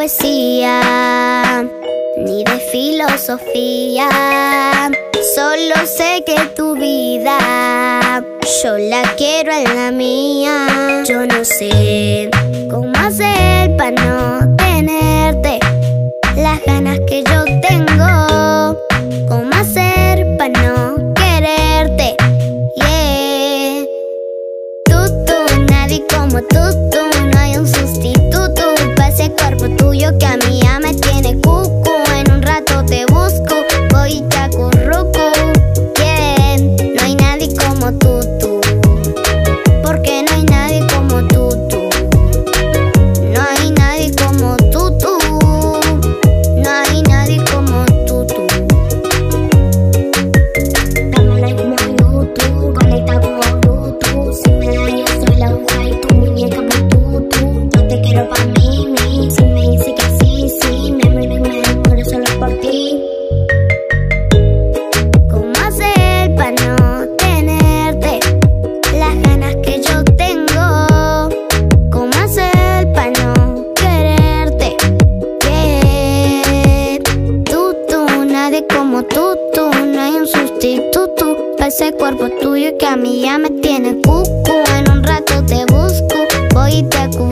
poesía ni de filosofía. Solo sé que tu vida yo la quiero en la mía. Yo no sé cómo hacer para no tenerte las ganas que yo tengo. Cómo hacer para no quererte, yeah. Nadie como tú, no hay un sustituto para ese cuerpo tuyo que a mí ya me tiene cucu. En un rato te busco, voy y te acurruco, yeah. No hay nadie como tú, porque no hay nadie como tú. No hay nadie como tú, no hay nadie como tú. Estamos like como YouTube, conecta como Bluetooth. Si me dañas soy la aguja y tu muñeca por yo te quiero pa' mí. Si me dice que sí, me muero solo por ti. ¿Cómo hacer pa' no tenerte las ganas que yo tengo? ¿Cómo hacer pa' no quererte, yeah. Nadie como tú, no hay un sustituto para ese cuerpo tuyo que a mí ya me tiene cucu. En un rato te busco, voy y te acudo.